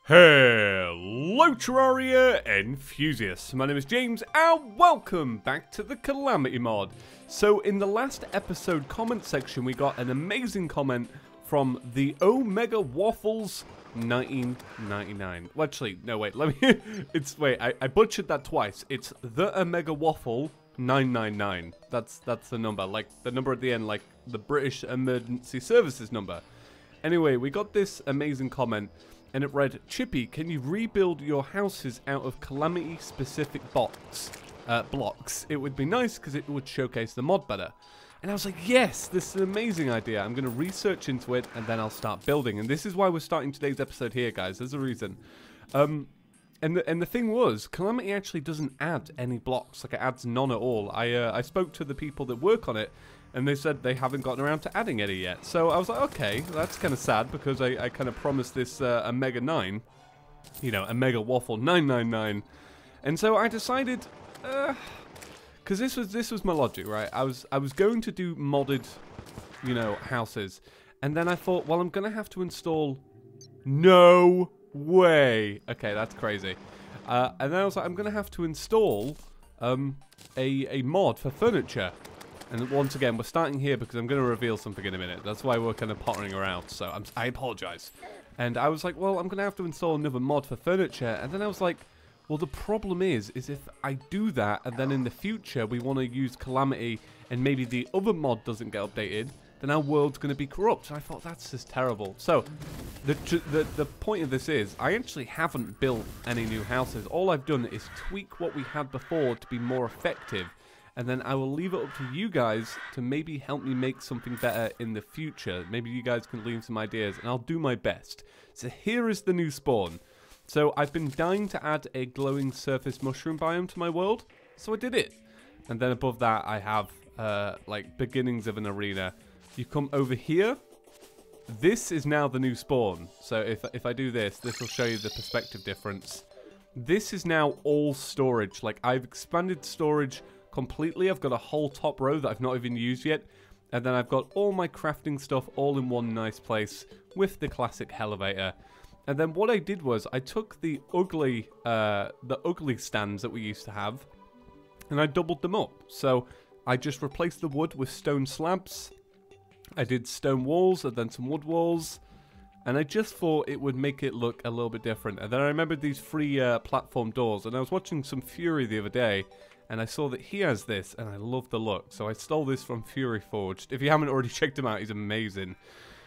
Hello Terraria enthusiasts, my name is James and welcome back to the Calamity mod. So in the last episode comment section we got an amazing comment from the Omega Waffles 1999. Well, actually, no wait, let me, I butchered that twice. It's the Omega Waffle 999. That's the number, like the number at the end, like the British Emergency Services number. Anyway, we got this amazing comment. And it read, Chippy, can you rebuild your houses out of Calamity-specific blocks? It would be nice because it would showcase the mod better. And I was like, yes, this is an amazing idea. I'm going to research into it and then I'll start building. And this is why we're starting today's episode here, guys. There's a reason. And the thing was, Calamity actually doesn't add any blocks. Like, it adds none at all. I spoke to the people that work on it. And they said they haven't gotten around to adding any yet. So I was like, okay, that's kind of sad because I kind of promised this a Mega 9. You know, a Mega Waffle 999. And so I decided, because this was my logic, right? I was going to do modded, you know, houses. And then I thought, well, I'm going to have to install... No way. Okay, that's crazy. And then I was like, I'm going to have to install a mod for furniture. And once again, we're starting here because I'm going to reveal something in a minute. That's why we're kind of pottering around, so I apologize. And I was like, well, I'm going to have to install another mod for furniture. And then I was like, well, the problem is if I do that, and then in the future we want to use Calamity, and maybe the other mod doesn't get updated, then our world's going to be corrupt. And I thought, that's just terrible. So, the point of this is, I actually haven't built any new houses. All I've done is tweak what we had before to be more effective. And then I will leave it up to you guys to maybe help me make something better in the future. Maybe you guys can leave some ideas, and I'll do my best. So here is the new spawn. So I've been dying to add a glowing surface mushroom biome to my world, so I did it. And then above that I have, like, beginnings of an arena. You come over here. This is now the new spawn. So if I do this, this will show you the perspective difference. This is now all storage. Like, I've expanded storage completely. I've got a whole top row that I've not even used yet, and then I've got all my crafting stuff all in one nice place with the classic elevator. And then what I did was I took the ugly stands that we used to have, and I doubled them up. So I just replaced the wood with stone slabs. I did stone walls and then some wood walls, and I just thought it would make it look a little bit different. And then I remembered these free platform doors, and I was watching some Fury the other day, and I saw that he has this, and I love the look. So I stole this from Fury Forged. If you haven't already checked him out, he's amazing.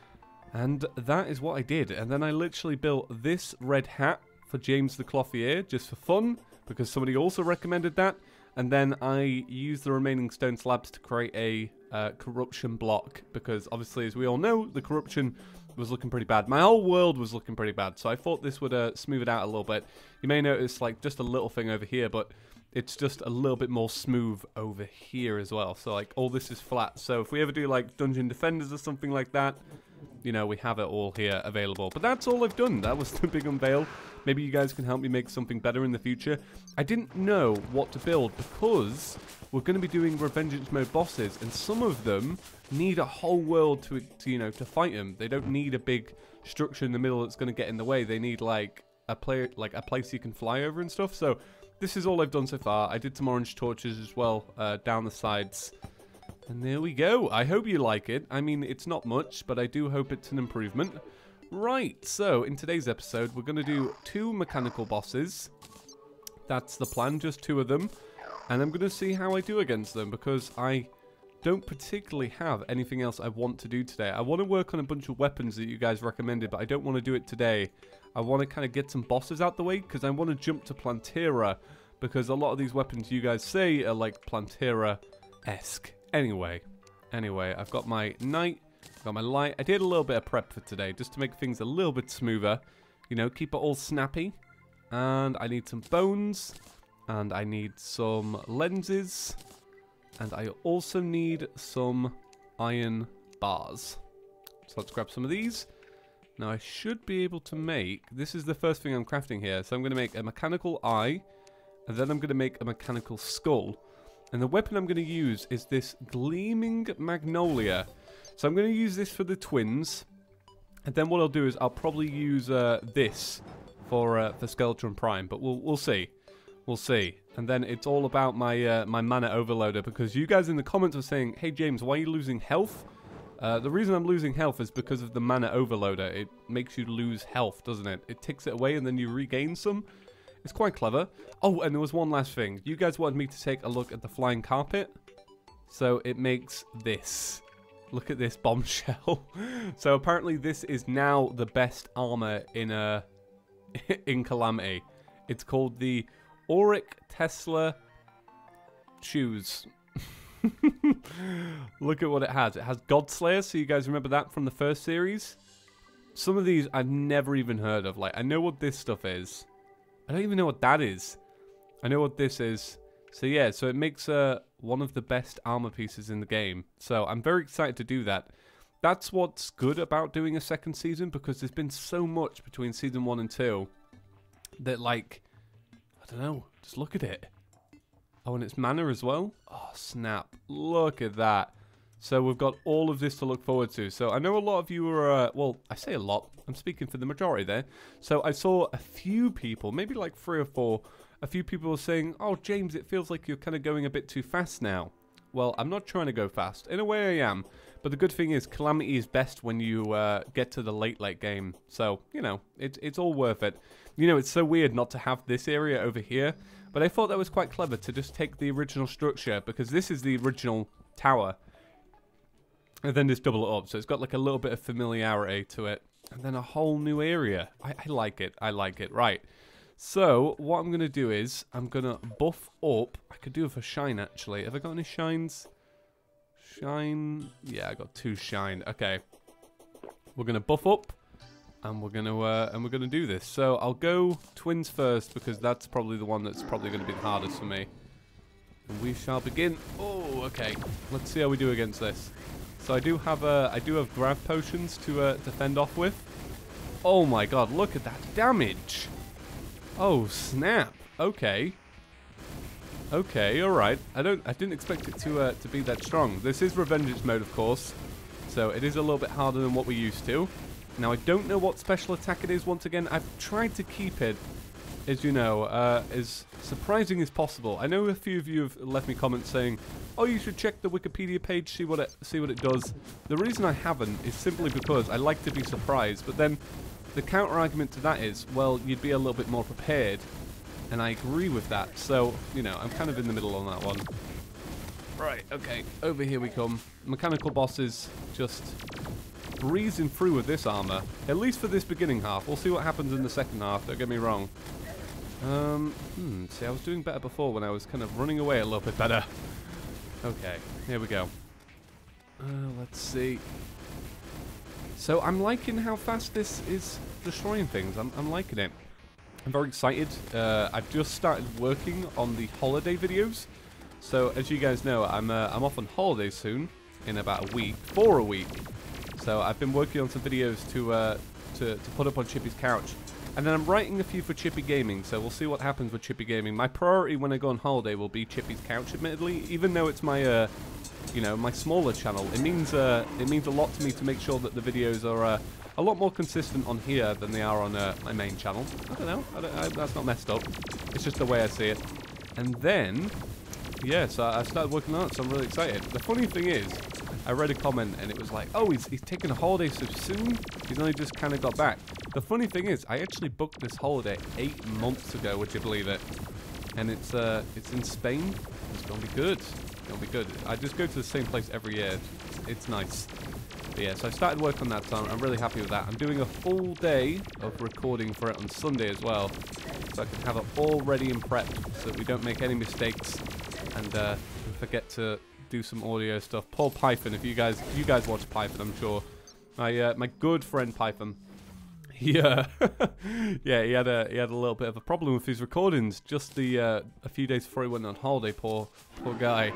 And that is what I did. And then I literally built this red hat for James the Clothier, just for fun, because somebody also recommended that. And then I used the remaining stone slabs to create a corruption block, because obviously, as we all know, the corruption was looking pretty bad. My whole world was looking pretty bad, so I thought this would smooth it out a little bit. You may notice, like, just a little thing over here, but it's just a little bit more smooth over here as well. So, like, all this is flat. So if we ever do, like, Dungeon Defenders or something like that, you know, we have it all here available. But that's all I've done. That was the big unveil. Maybe you guys can help me make something better in the future. I didn't know what to build because we're going to be doing Revengeance mode bosses, and some of them need a whole world to you know, to fight them. They don't need a big structure in the middle that's going to get in the way. They need, like a place you can fly over and stuff. So this is all I've done so far. I did some orange torches as well down the sides. And there we go. I hope you like it. I mean, it's not much, but I do hope it's an improvement. Right, so in today's episode, we're going to do 2 mechanical bosses. That's the plan, just 2 of them. And I'm going to see how I do against them, because I don't particularly have anything else I want to do today. I want to work on a bunch of weapons that you guys recommended, but I don't want to do it today. I want to kind of get some bosses out the way, because I want to jump to Plantera, because a lot of these weapons you guys say are like Plantera-esque. Anyway, I've got my knight, I've got my light. I did a little bit of prep for today, just to make things a little bit smoother. You know, keep it all snappy. And I need some bones, and I need some lenses, and I also need some iron bars. So let's grab some of these. Now I should be able to make, this is the first thing I'm crafting here, so I'm going to make a mechanical eye, and then I'm going to make a mechanical skull. And the weapon I'm going to use is this Gleaming Magnolia. So I'm going to use this for the twins. And then what I'll do is I'll probably use this for Skeleton Prime, but we'll see. We'll see. And then it's all about my my mana overloader, because you guys in the comments were saying, hey James, why are you losing health? The reason I'm losing health is because of the mana overloader. It makes you lose health, doesn't it? It takes it away and then you regain some. It's quite clever. Oh, and there was one last thing. You guys wanted me to take a look at the flying carpet. So it makes this. Look at this bombshell. So apparently this is now the best armor in in Calamity. It's called the Auric Tesla shoes. Look at what it has. It has Godslayer, so you guys remember that from the first series? Some of these I've never even heard of. Like, I know what this stuff is. I don't even know what that is. I know what this is. So yeah, so it makes one of the best armor pieces in the game. So I'm very excited to do that. That's what's good about doing a second season, because there's been so much between season 1 and 2 that, like, I don't know, just look at it. Oh, and it's mana as well? Oh, snap. Look at that. So we've got all of this to look forward to. So I know a lot of you are, well, I say a lot. I'm speaking for the majority there. So I saw a few people, maybe like 3 or 4, a few people were saying, oh, James, it feels like you're kind of going a bit too fast now. Well, I'm not trying to go fast. In a way, I am. But the good thing is, Calamity is best when you get to the late game. So, you know, it's all worth it. You know, it's so weird not to have this area over here. But I thought that was quite clever to just take the original structure, because this is the original tower. And then just double it up. So it's got like a little bit of familiarity to it. And then a whole new area. I like it. I like it. Right. So what I'm going to do is I'm going to buff up. I could do it for shine, actually. Have I got any shines? Shine. Yeah, I got 2 shine. Okay. We're going to buff up. And we're gonna do this. So I'll go twins first, because that's probably the one that's probably going to be the hardest for me. And we shall begin. Oh, okay. Let's see how we do against this. So I do have grav potions to fend off with. Oh my god! Look at that damage. Oh snap. Okay. Okay. All right. I didn't expect it to be that strong. This is revengence mode, of course. So it is a little bit harder than what we're used to. Now, I don't know what special attack it is. Once again, I've tried to keep it, as you know, as surprising as possible. I know a few of you have left me comments saying, oh, you should check the Wikipedia page, see what it does. The reason I haven't is simply because I like to be surprised. But then the counter-argument to that is, well, you'd be a little bit more prepared. And I agree with that. So, you know, I'm kind of in the middle on that one. Right, okay, over here we come. Mechanical bosses just breezing through with this armor, at least for this beginning half. We'll see what happens in the second half, don't get me wrong. See, I was doing better before when I was kind of running away a little bit better. Okay, here we go. Let's see. So I'm liking how fast this is destroying things. I'm liking it. I'm very excited. I've just started working on the holiday videos. So as you guys know, I'm off on holiday soon, in about a week, for a week. So I've been working on some videos to put up on ChippysCouch, and then I'm writing a few for Chippy Gaming. So we'll see what happens with Chippy Gaming. My priority when I go on holiday will be ChippysCouch, admittedly, even though it's my you know, my smaller channel. It means a lot to me to make sure that the videos are a lot more consistent on here than they are on my main channel. I don't know. That's not messed up. It's just the way I see it. And then, yeah, so I started working on it, so I'm really excited. The funny thing is, I read a comment and it was like, oh, he's taking a holiday so soon? He's only just kind of got back. The funny thing is, I actually booked this holiday 8 months ago, would you believe it? And it's in Spain. It's going to be good. It's going to be good. I just go to the same place every year. It's nice. But yeah, so I started work on that, so I'm really happy with that. I'm doing a full day of recording for it on Sunday as well, so I can have it all ready and prepped so that we don't make any mistakes and forget to do some audio stuff. Poor Python, if you guys watch Python, I'm sure. My good friend Python, yeah, he had a little bit of a problem with his recordings just a few days before he went on holiday. Poor guy,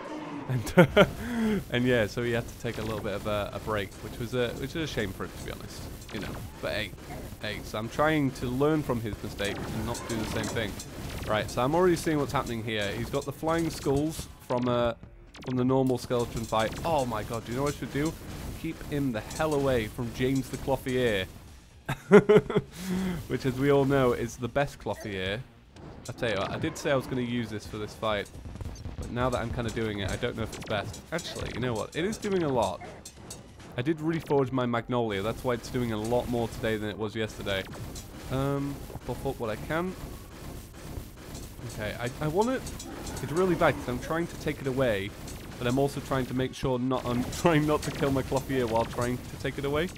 and yeah, so he had to take a little bit of a break, which is a shame for him, to be honest, you know. But hey, so I'm trying to learn from his mistakes and not do the same thing. Right, so I'm already seeing what's happening here. He's got the flying skulls from the normal skeleton fight. Oh my god, do you know what I should do? Keep him the hell away from James the Clothier. which, as we all know, is the best clothier. I tell you what, I did say I was going to use this for this fight, but now that I'm kind of doing it, I don't know if it's best. Actually, you know what? It is doing a lot. I did reforge my Magnolia. That's why it's doing a lot more today than it was yesterday. Buff up what I can. Okay, I want it. It's really bad because I'm trying to take it away, but I'm also trying to make sure I'm trying not to kill my clothier while trying to take it away.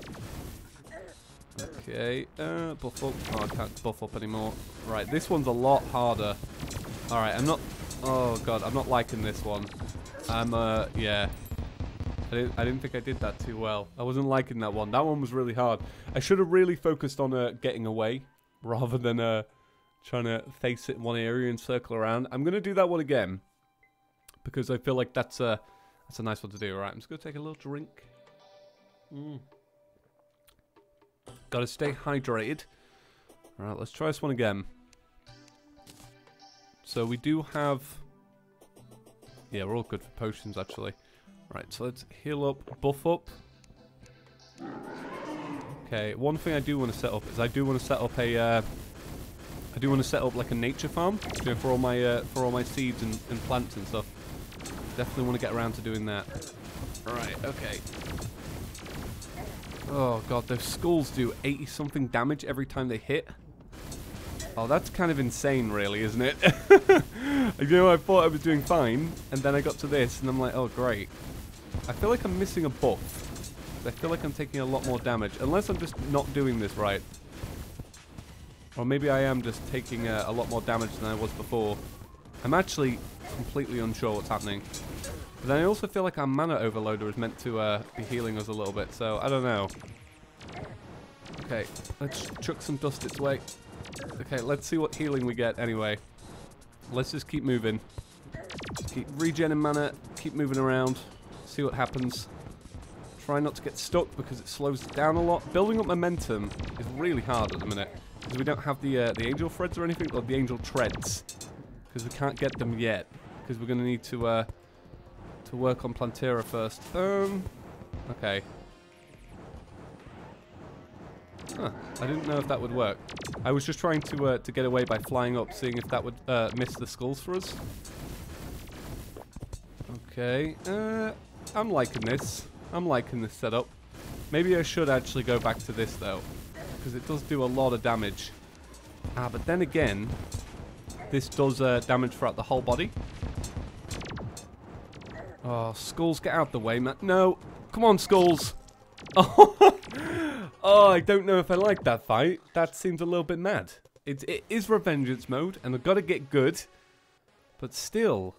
Okay, buff up. Oh, I can't buff up anymore. Right, this one's a lot harder. Alright, I'm not... Oh, God, I'm not liking this one. Yeah. I didn't think I did that too well. I wasn't liking that one. That one was really hard. I should have really focused on getting away, rather than trying to face it in one area and circle around. I'm going to do that one again, because I feel like that's a nice one to do. Alright, I'm just going to take a little drink. Gotta stay hydrated. Alright, let's try this one again. So we do have... Yeah, we're all good for potions, actually. Right, so let's heal up, buff up. Okay, one thing I do want to set up is I do want to set up a... I do want to set up like a nature farm, you know, for all my seeds and plants and stuff. Definitely want to get around to doing that. Alright, okay. Oh god, those skulls do 80-something damage every time they hit. Oh, that's kind of insane, really, isn't it? You know, I thought I was doing fine, and then I got to this, and I'm like, oh, great. I feel like I'm missing a buff. I feel like I'm taking a lot more damage, unless I'm just not doing this right. Or maybe I am just taking a lot more damage than I was before. I'm actually completely unsure what's happening. But then I also feel like our mana overloader is meant to be healing us a little bit, so I don't know. Okay, let's chuck some dust its way. Okay, let's see what healing we get anyway. Let's just keep moving. Keep regenerating mana, keep moving around, see what happens. Try not to get stuck because it slows it down a lot. Building up momentum is really hard at the minute, because we don't have the angel threads or anything, or the angel treads, because we can't get them yet, because we're going to need to work on Plantera first. Okay. Huh, I didn't know if that would work. I was just trying to get away by flying up, seeing if that would miss the skulls for us. Okay, I'm liking this. I'm liking this setup. Maybe I should actually go back to this though, because it does do a lot of damage. But then again, this does damage throughout the whole body. Oh, skulls, get out the way, man. No, come on, skulls. Oh, I don't know if I like that fight. That seems a little bit mad. It is revengence mode, and I've got to get good. But still,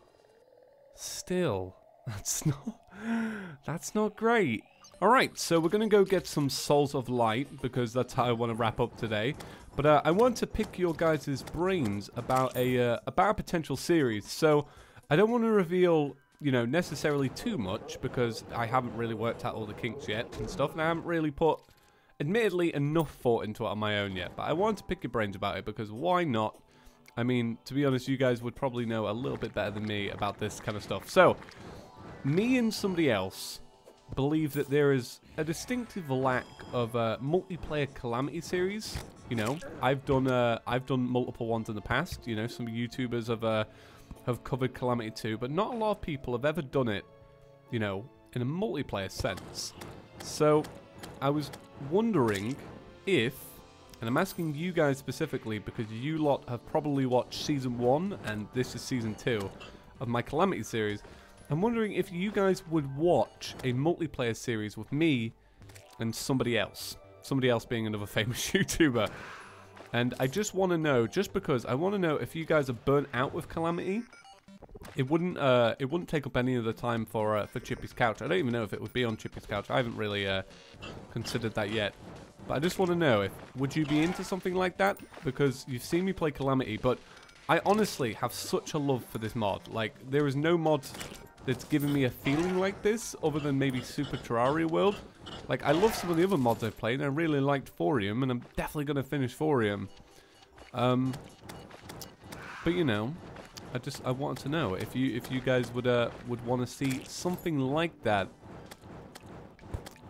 that's not great. All right, so we're gonna go get some Souls of Light, because that's how I want to wrap up today. But I want to pick your guys' brains about a potential series. So I don't want to reveal, you know, necessarily too much, because I haven't really worked out all the kinks yet and stuff, and I haven't really put, admittedly, enough thought into it on my own yet. But I wanted to pick your brains about it, because why not? I mean, to be honest, you guys would probably know a little bit better than me about this kind of stuff. So, me and somebody else believe that there is a distinctive lack of multiplayer Calamity series. You know, I've done multiple ones in the past. You know, some YouTubers have covered Calamity too, but not a lot of people have ever done it, you know, in a multiplayer sense. So, I was wondering if, and I'm asking you guys specifically because you lot have probably watched Season 1, and this is Season 2 of my Calamity series. I'm wondering if you guys would watch a multiplayer series with me and somebody else. Somebody else being another famous YouTuber. And I just want to know, just because I want to know if you guys are burnt out with Calamity. It wouldn't take up any of the time for ChippysCouch. I don't even know if it would be on ChippysCouch. I haven't really considered that yet. But I just want to know, would you be into something like that? Because you've seen me play Calamity, but I honestly have such a love for this mod. Like, there is no mod that's given me a feeling like this, other than maybe Super Terraria World. Like, I love some of the other mods I've played, and I really liked Thorium, and I'm definitely going to finish Thorium. But you know, I wanted to know if you guys would want to see something like that.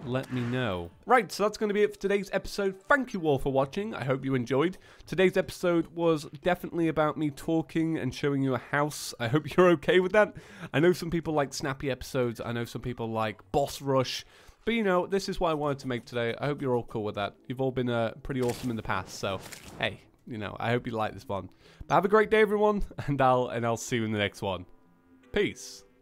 let me know. Right, so that's going to be it for today's episode. Thank you all for watching. I hope you enjoyed. Today's episode was definitely about me talking and showing you a house. I hope you're okay with that. I know some people like snappy episodes. I know some people like boss rush. But, you know, this is what I wanted to make today. I hope you're all cool with that. You've all been pretty awesome in the past. So, hey, you know, I hope you like this one. But have a great day, everyone. And I'll see you in the next one. Peace.